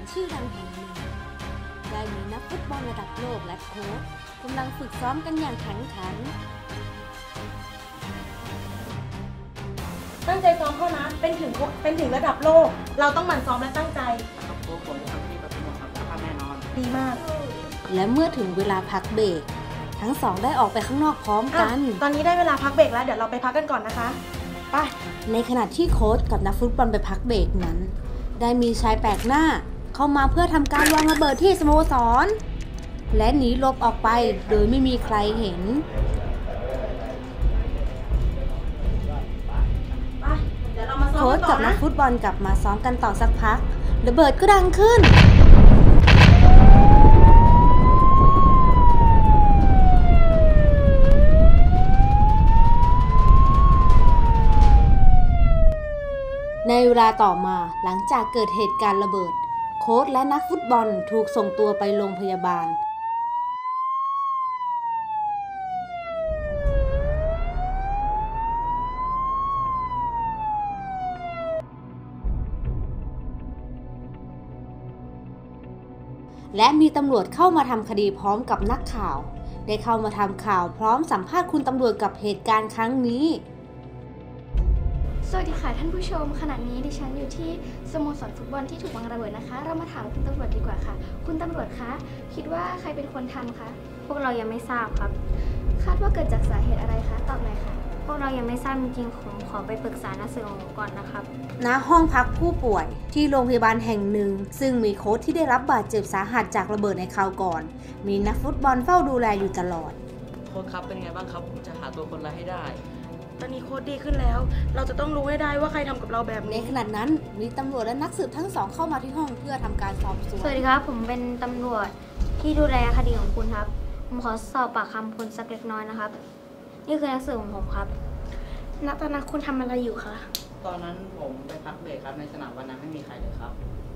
ชื่อดังแห่งหนึ่งได้มีนักฟุตบอลระดับโลกและโค้ชกำลังฝึกซ้อมกันอย่างแข็งขันตั้งใจซ้อมเข้านะเป็นถึงระดับโลกเราต้องหมั่นซ้อมและตั้งใจครับโค้ชผมจะทำที่ประตูครับทำแน่นอนดีมากและเมื่อถึงเวลาพักเบรกทั้งสองได้ออกไปข้างนอกพร้อมกันตอนนี้ได้เวลาพักเบรกแล้วเดี๋ยวเราไปพักกันก่อนนะคะไปในขณะที่โค้ชกับนักฟุตบอลไปพักเบรกนั้นได้มีชายแปลกหน้าเข้ามาเพื่อทำการวางระเบิดที่สโมสรและหนีหลบออกไปโดยไม่มีใครเห็นโค้ชกับนักฟุตบอลกลับมาซ้อมกันต่อสักพักระเบิดก็ดังขึ้นในเวลาต่อมาหลังจากเกิดเหตุการณ์ระเบิดโค้ชและนักฟุตบอลถูกส่งตัวไปโรงพยาบาลและมีตำรวจเข้ามาทำคดีพร้อมกับนักข่าวได้เข้ามาทำข่าวพร้อมสัมภาษณ์คุณตำรวจกับเหตุการณ์ครั้งนี้สวัสดีค่ะท่านผู้ชมขณะนี้ดิฉันอยู่ที่สโมสรฟุตบอลที่ถูกวางระเบิดนะคะเรามาถามคุณตำรวจดีกว่าค่ะคุณตำรวจคะคิดว่าใครเป็นคนทำคะพวกเรายังไม่ทราบครับคาดว่าเกิดจากสาเหตุอะไรคะตอบหน่อยค่ะพวกเรายังไม่ทราบจริงๆผมขอไปปรึกษานักสืบของผมก่อนนะครับณห้องพักผู้ป่วยที่โรงพยาบาลแห่งหนึ่งซึ่งมีโค้ชที่ได้รับบาดเจ็บสาหัสจากระเบิดในคราวก่อนมีนักฟุตบอลเฝ้าดูแลอยู่ตลอดโค้ชครับเป็นไงบ้างครับผมจะหาตัวคนร้ายให้ได้ตอนนี้โค้ชดีขึ้นแล้วเราจะต้องรู้ให้ได้ว่าใครทำกับเราแบบนี้ในขณะนั้นมีตำรวจและนักสืบทั้งสองเข้ามาที่ห้องเพื่อทำการสอบสวนสวัสดีครับผมเป็นตำรวจที่ดูแลคดีของคุณครับผมขอสอบปากคำคุณสักเล็กน้อยนะครับนี่คือนักสืบของผมครับณตอนนั้นคุณทำอะไรอยู่คะตอนนั้นผมไปพักเบรกครับในสนามวันนั้นไม่มีใครเลยครับ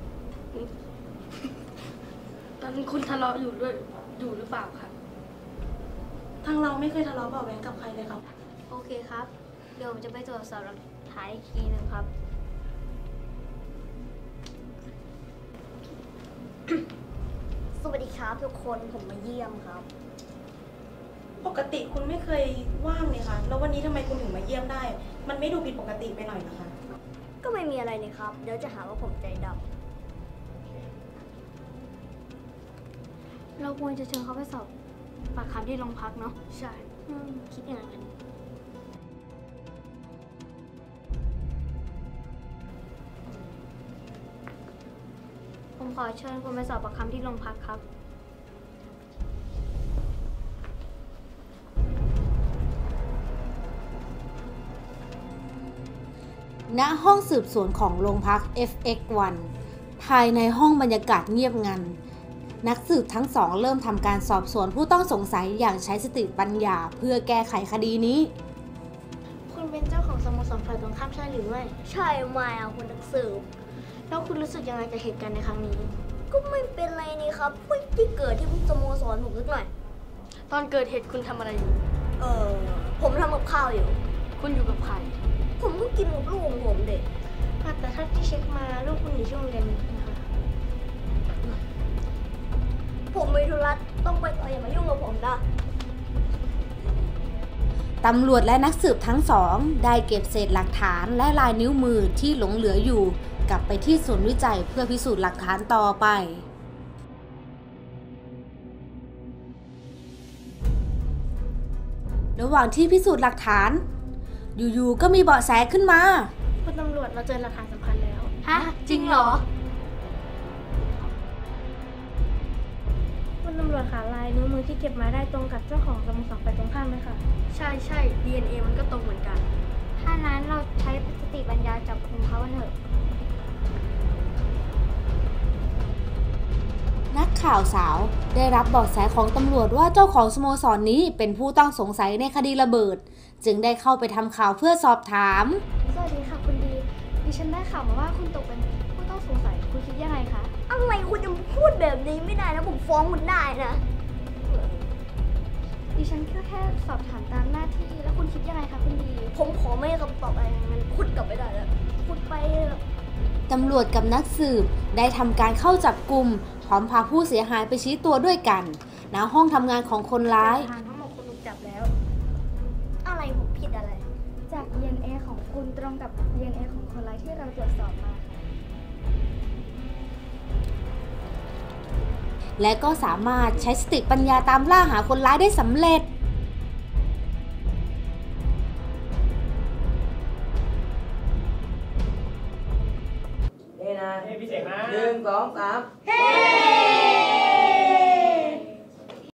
ตอนนั้นคุณทะเลาะอยู่หรือเปล่าคะทางเราไม่เคยทะเลาะเบาะแว้งกับใครเลยครับโอเคครับเดี๋ยวผมจะไปตรวจสอบหลักฐานอีกทีนึงครับสวัสดีครับทุกคนผมมาเยี่ยมครับปกติคุณไม่เคยว่างเลยค่ะแล้ววันนี้ทำไมคุณถึงมาเยี่ยมได้มันไม่ดูผิดปกติไปหน่อยนะคะก็ไม่มีอะไรนี่ครับเดี๋ยวจะหาว่าผมใจดำเราควรจะเชิญเขาไปสอบปากคำที่โรงพักเนาะใช่คิดอย่างนั้นผมขอเชิญคุณไปสอบปากคำที่โรงพักครับณห้องสืบสวนของโรงพัก FX1 ภายในห้องบรรยากาศเงียบงันนักสืบทั้งสองเริ่มทำการสอบสวนผู้ต้องสงสัยอย่างใช้สติปัญญาเพื่อแก้ไขคดีนี้คุณเป็นเจ้าของสโมสรฝ่ายตรงข้ามใช่หรือไม่ใช่ไม่เอาคุณนักสืบแล้วคุณรู้สึกยังไงกับเหตุการณ์ในครั้งนี้ก็ไม่เป็นไรนี่ครับไม่ได้เกิดที่สโมสรผมสักหน่อยตอนเกิดเหตุคุณทำอะไรอยู่ผมทำกับข้าวอยู่คุณอยู่กับใครผมก็กินกับลูกของผมเด็กแต่ถ้าที่เช็คมาลูกคุณอยู่ช่วงเรียนนะคะผมมีธุระต้องไปต่ออย่ามายุ่งกับผมนะตำรวจและนักสืบทั้งสองได้เก็บเศษหลักฐานและลายนิ้วมือที่หลงเหลืออยู่กลับไปที่ศูนย์วิจัยเพื่อพิสูจน์หลักฐานต่อไประหว่างที่พิสูจน์หลักฐานอยู่ๆก็มีเบาะแสขึ้นมาคุณตำรวจเราเจอหลักฐานสำคัญแล้วฮะจริงเหรอคุณตำรวจขาลายนิ้วมือที่เก็บมาได้ตรงกับเจ้าของสโมสรฝ่ายตรงข้ามไหมคะใช่ DNA มันก็ตรงเหมือนกันถ้านั้นเราใช้สติปัญญาจับกุมเขาเถอะนักข่าวสาวได้รับเบาะแสของตำรวจว่าเจ้าของสโมสรนี้เป็นผู้ต้องสงสัยในคดีระเบิดจึงได้เข้าไปทำข่าวเพื่อสอบถามสวัสดีค่ะคุณดีดิฉันได้ข่าวมาว่าคุณตกเป็นผู้ต้องสงสัยคุณคิดยังไงคะอะไรคุณจะพูดแบบนี้ไม่ได้นะผมฟ้องคุณได้นะดิฉันแค่สอบถามตามหน้าที่แล้วคุณคิดยังไงคะคุณดีผมขอไม่คำตอบอะไรงั้นพูดกลับไปได้แล้วพูดไปตำรวจกับนักสืบได้ทำการเข้าจับกุมพร้อมพาผู้เสียหายไปชี้ตัวด้วยกันณห้องทำงานของคนร้ายทางทั้งหมดคุณถูกจับแล้วอะไรผมผิดอะไรจาก DNA ของคุณตรงกับ DNA ของคนร้ายที่เราตรวจสอบมาและก็สามารถใช้สติปัญญาตามล่าหาคนร้ายได้สำเร็จพี่เสกนะ1 2 3